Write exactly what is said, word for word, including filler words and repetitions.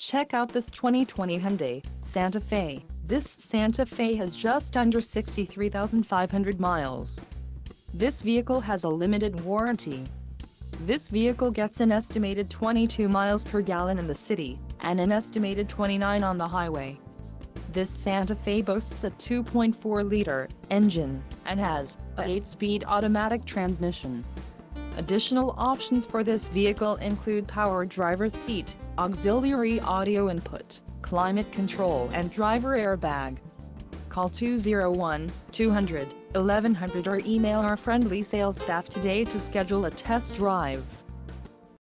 Check out this twenty twenty Hyundai Santa Fe. This Santa Fe has just under sixty-three thousand five hundred miles. This vehicle has a limited warranty. This vehicle gets an estimated twenty-two miles per gallon in the city, and an estimated twenty-nine on the highway. This Santa Fe boasts a two point four liter engine, and has a eight-speed automatic transmission. Additional options for this vehicle include power driver's seat, auxiliary audio input, climate control and driver airbag. Call two oh one, two hundred, eleven hundred or email our friendly sales staff today to schedule a test drive.